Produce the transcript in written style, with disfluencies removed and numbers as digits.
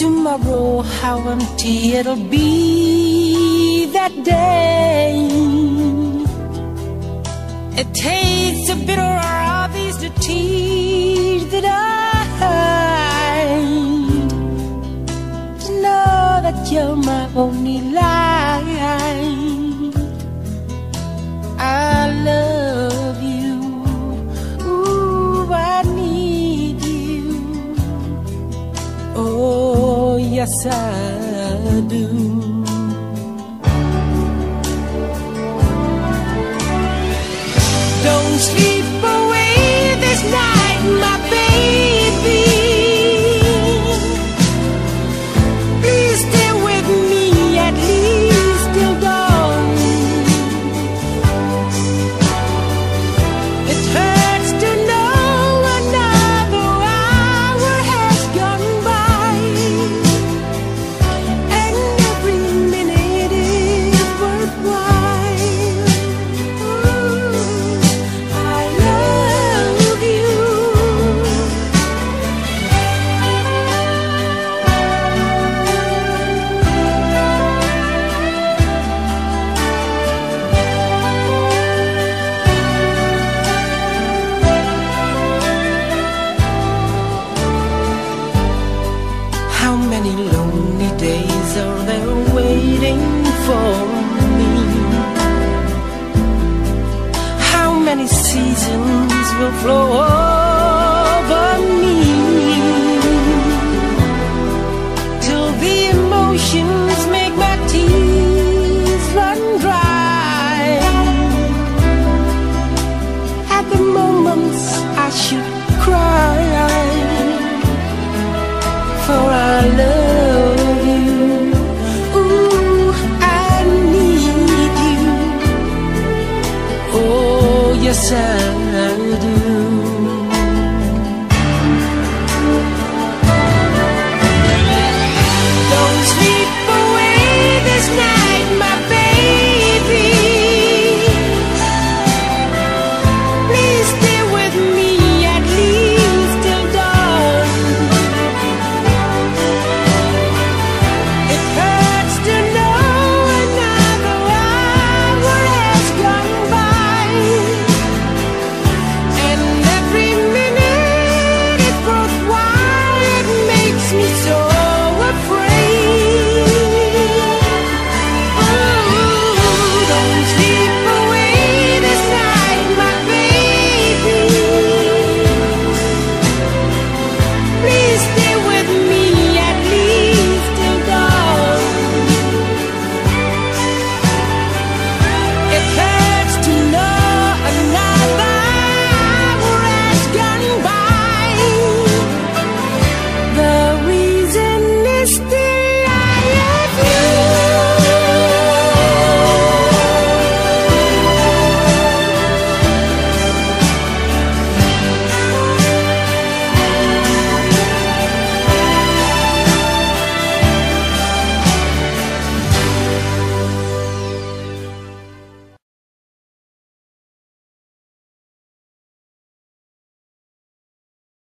tomorrow, how empty it'll be that day. It tastes so bitter, are these the tears that I to know that you're my only light. I love you, ooh, I need you, oh yes I do. Don't sleep away this night, my baby. Please stay with me at least till dawn. It hurts to know another hour has gone by, and every minute is worthwhile. How many lonely days are there waiting for me? How many seasons will flow over me till the emotions make my tears run dry? At the moments I should cry, for